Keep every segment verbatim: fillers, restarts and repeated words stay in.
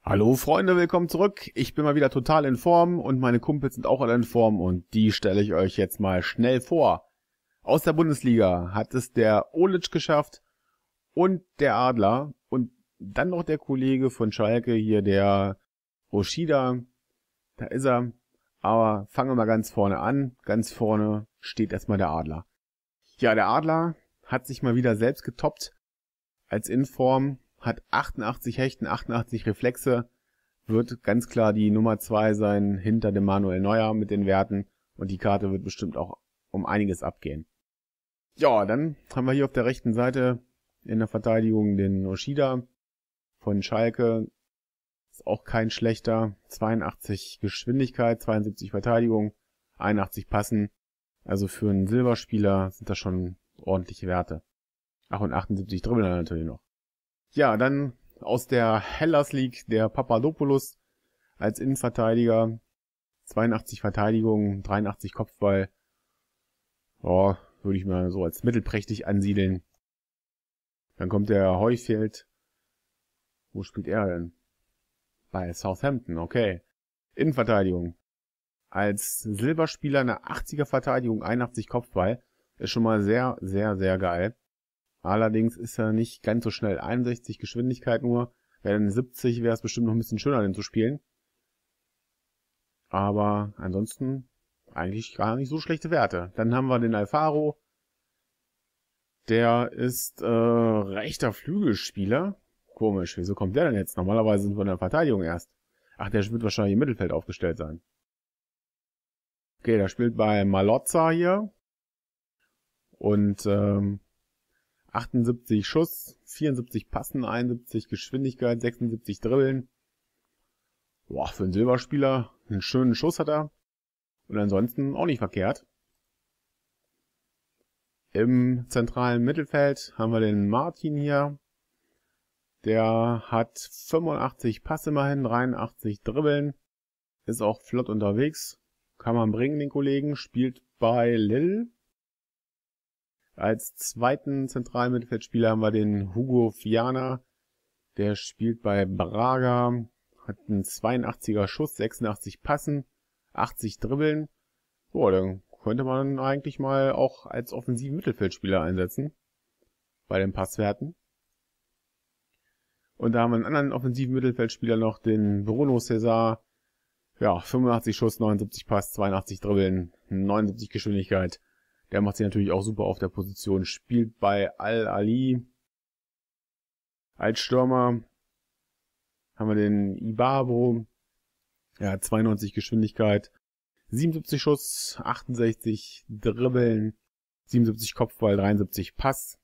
Hallo Freunde, willkommen zurück. Ich bin mal wieder total in Form und meine Kumpels sind auch alle in Form und die stelle ich euch jetzt mal schnell vor. Aus der Bundesliga hat es der Olic geschafft und der Adler und dann noch der Kollege von Schalke hier, der Yoshida. Da ist er. Aber fangen wir mal ganz vorne an. Ganz vorne steht erstmal der Adler. Ja, der Adler hat sich mal wieder selbst getoppt als Inform. Hat achtundachtzig Hechten, achtundachtzig Reflexe, wird ganz klar die Nummer zwei sein hinter dem Manuel Neuer mit den Werten und die Karte wird bestimmt auch um einiges abgehen. Ja, dann haben wir hier auf der rechten Seite in der Verteidigung den Yoshida von Schalke, ist auch kein schlechter, zweiundachtzig Geschwindigkeit, zweiundsiebzig Verteidigung, einundachtzig Passen, also für einen Silberspieler sind das schon ordentliche Werte. Ach, und achtundsiebzig Dribbler natürlich noch. Ja, dann aus der Hellas League der Papadopoulos als Innenverteidiger. zweiundachtzig Verteidigung, dreiundachtzig Kopfball. Oh, würde ich mal so als mittelprächtig ansiedeln. Dann kommt der Heufeld. Wo spielt er denn? Bei Southampton, okay. Innenverteidigung. Als Silberspieler eine achtziger Verteidigung, einundachtzig Kopfball. Ist schon mal sehr, sehr, sehr geil. Allerdings ist er nicht ganz so schnell. einundsechzig Geschwindigkeit nur. Wäre dann siebzig, wäre es bestimmt noch ein bisschen schöner, den zu spielen. Aber ansonsten eigentlich gar nicht so schlechte Werte. Dann haben wir den Alfaro. Der ist äh, rechter Flügelspieler. Komisch, wieso kommt der denn jetzt? Normalerweise sind wir in der Verteidigung erst. Ach, der wird wahrscheinlich im Mittelfeld aufgestellt sein. Okay, der spielt bei Malozza hier. Und ähm, achtundsiebzig Schuss, vierundsiebzig Passen, einundsiebzig Geschwindigkeit, sechsundsiebzig Dribbeln. Boah, für einen Silberspieler einen schönen Schuss hat er. Und ansonsten auch nicht verkehrt. Im zentralen Mittelfeld haben wir den Martin hier. Der hat fünfundachtzig Pass immerhin, dreiundachtzig Dribbeln. Ist auch flott unterwegs. Kann man bringen, den Kollegen. Spielt bei Lille. Als zweiten zentralen Mittelfeldspieler haben wir den Hugo Viana. Der spielt bei Braga, hat einen zweiundachtziger Schuss, sechsundachtzig Passen, achtzig Dribbeln. Boah, dann könnte man eigentlich mal auch als offensiven Mittelfeldspieler einsetzen. Bei den Passwerten. Und da haben wir einen anderen offensiven Mittelfeldspieler noch, den Bruno César. Ja, fünfundachtzig Schuss, neunundsiebzig Pass, zweiundachtzig Dribbeln, neunundsiebzig Geschwindigkeit. Der macht sich natürlich auch super auf der Position. Spielt bei Al-Ali. Als Stürmer haben wir den Ibarbo. Er hat zweiundneunzig Geschwindigkeit. siebenundsiebzig Schuss, achtundsechzig Dribbeln, siebenundsiebzig Kopfball, dreiundsiebzig Pass.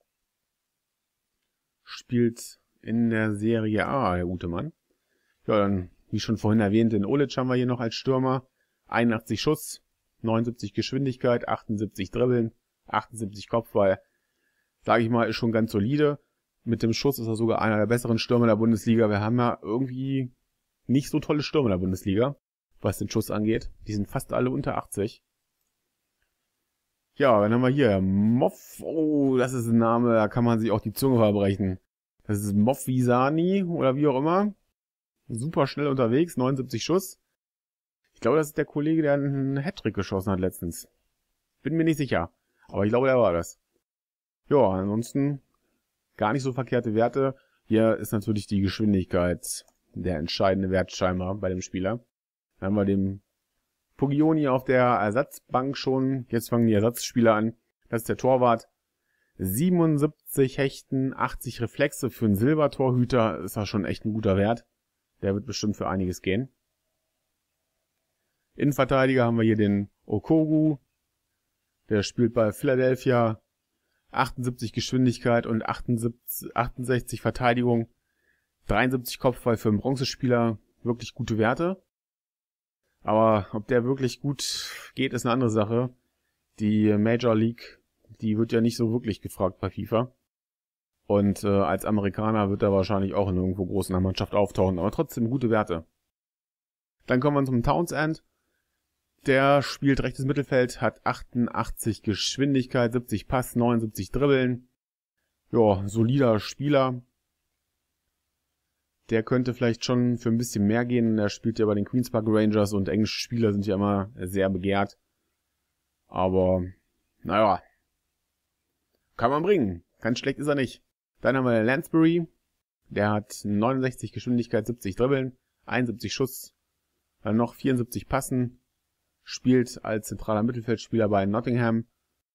Spielt in der Serie A, der gute Mann. Ja, dann, wie schon vorhin erwähnt, den Olic haben wir hier noch als Stürmer. einundachtzig Schuss. neunundsiebzig Geschwindigkeit, achtundsiebzig Dribbeln, achtundsiebzig Kopfball. Sage ich mal, ist schon ganz solide. Mit dem Schuss ist er sogar einer der besseren Stürmer der Bundesliga. Wir haben ja irgendwie nicht so tolle Stürmer der Bundesliga, was den Schuss angeht. Die sind fast alle unter achtzig. Ja, dann haben wir hier Moff. Oh, das ist ein Name, da kann man sich auch die Zunge verbrechen. Das ist Mofvisani oder wie auch immer. Super schnell unterwegs, neunundsiebzig Schuss. Ich glaube, das ist der Kollege, der einen Hattrick geschossen hat letztens. Bin mir nicht sicher. Aber ich glaube, der war das. Ja, ansonsten gar nicht so verkehrte Werte. Hier ist natürlich die Geschwindigkeit der entscheidende Wert scheinbar bei dem Spieler. Dann haben wir den Pugioni auf der Ersatzbank schon. Jetzt fangen die Ersatzspieler an. Das ist der Torwart. siebenundsiebzig Hechten, achtzig Reflexe für einen Silbertorhüter. Ist das schon echt ein guter Wert. Der wird bestimmt für einiges gehen. Innenverteidiger haben wir hier den Okogu. Der spielt bei Philadelphia. achtundsiebzig Geschwindigkeit und achtundsiebzig, achtundsechzig Verteidigung. dreiundsiebzig Kopfball für einen Bronzespieler. Wirklich gute Werte. Aber ob der wirklich gut geht, ist eine andere Sache. Die Major League, die wird ja nicht so wirklich gefragt bei FIFA. Und äh, als Amerikaner wird er wahrscheinlich auch in irgendwo groß in der Mannschaft auftauchen. Aber trotzdem gute Werte. Dann kommen wir zum Townsend. Der spielt rechtes Mittelfeld, hat achtundachtzig Geschwindigkeit, siebzig Pass, neunundsiebzig Dribbeln. Ja, solider Spieler. Der könnte vielleicht schon für ein bisschen mehr gehen. Der spielt ja bei den Queens Park Rangers und englische Spieler sind ja immer sehr begehrt. Aber, naja, kann man bringen. Ganz schlecht ist er nicht. Dann haben wir Lansbury. Der hat neunundsechzig Geschwindigkeit, siebzig Dribbeln, einundsiebzig Schuss, dann noch vierundsiebzig Passen. Spielt als zentraler Mittelfeldspieler bei Nottingham.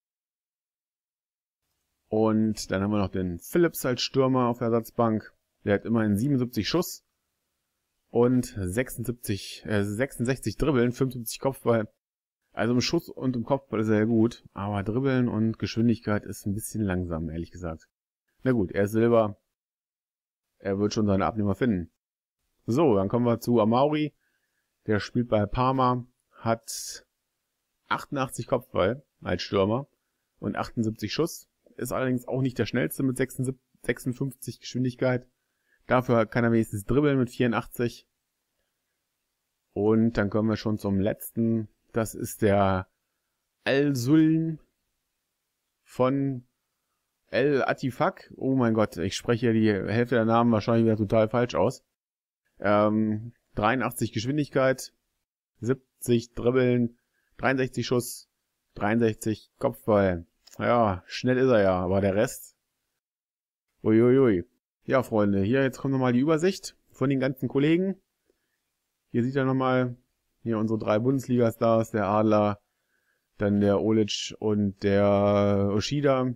Und dann haben wir noch den Phillips als Stürmer auf der Ersatzbank. Der hat immerhin siebenundsiebzig Schuss und sechsundsiebzig, äh, sechsundsechzig Dribbeln, fünfundsiebzig Kopfball. Also im Schuss und im Kopfball ist er ja gut, aber Dribbeln und Geschwindigkeit ist ein bisschen langsam, ehrlich gesagt. Na gut, er ist Silber. Er wird schon seine Abnehmer finden. So, dann kommen wir zu Amauri. Der spielt bei Parma, hat achtundachtzig Kopfball als Stürmer und achtundsiebzig Schuss. Ist allerdings auch nicht der schnellste mit sechsundfünfzig Geschwindigkeit. Dafür kann er wenigstens dribbeln mit vierundachtzig. Und dann kommen wir schon zum letzten. Das ist der Al-Suln von El Atifak. Oh mein Gott, ich spreche die Hälfte der Namen wahrscheinlich wieder total falsch aus. Ähm, dreiundachtzig Geschwindigkeit, siebzig Dribbeln, dreiundsechzig Schuss, dreiundsechzig Kopfball. Ja, schnell ist er ja, aber der Rest... Uiuiui. Ja, Freunde, hier jetzt kommt nochmal die Übersicht von den ganzen Kollegen. Hier sieht er nochmal, hier unsere drei Bundesliga-Stars, der Adler, dann der Olic und der Oshida.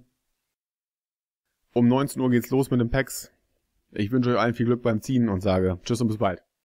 Um neunzehn Uhr geht's los mit den Packs. Ich wünsche euch allen viel Glück beim Ziehen und sage Tschüss und bis bald.